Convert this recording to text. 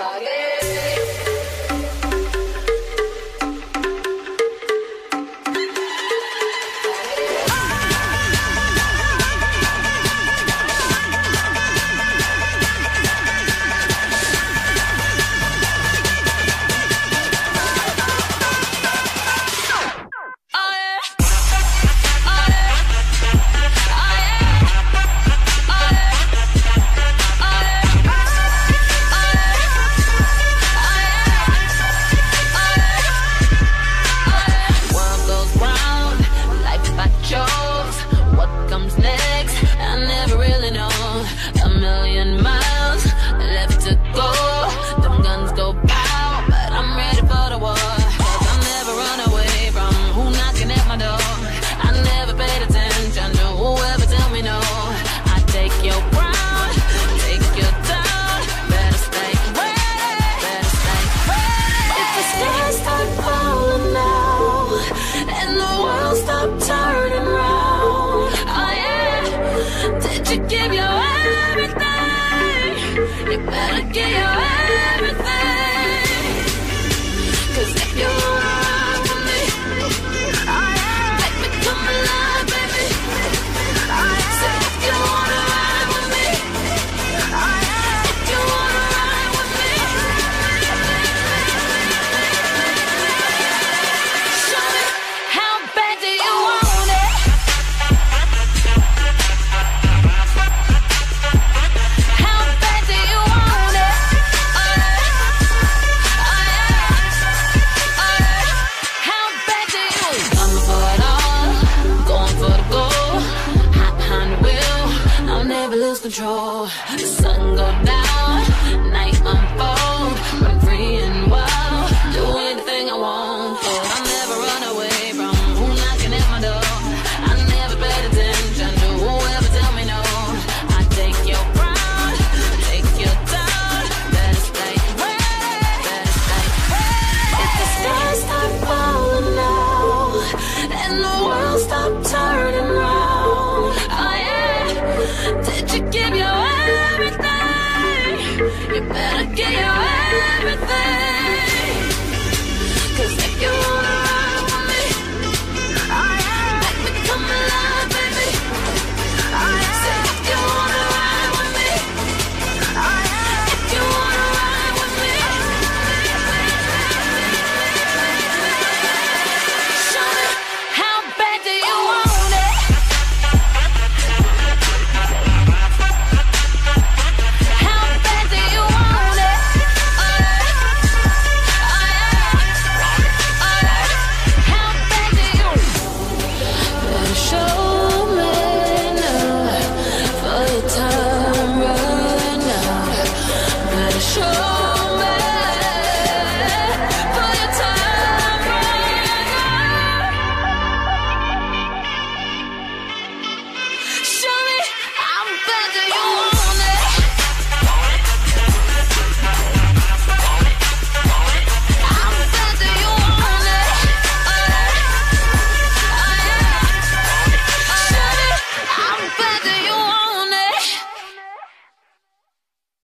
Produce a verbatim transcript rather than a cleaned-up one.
Control. The sun go down, night unfold. I'm free and wild, do anything I want. But I'll never run away from who knocking at my door. I never paid attention to whoever tell me no. I take your crown, take your down. Better stay ready, better stay ready. If the stars start falling now and the world stop turning round, oh yeah, did you give your everything? You better give your everything.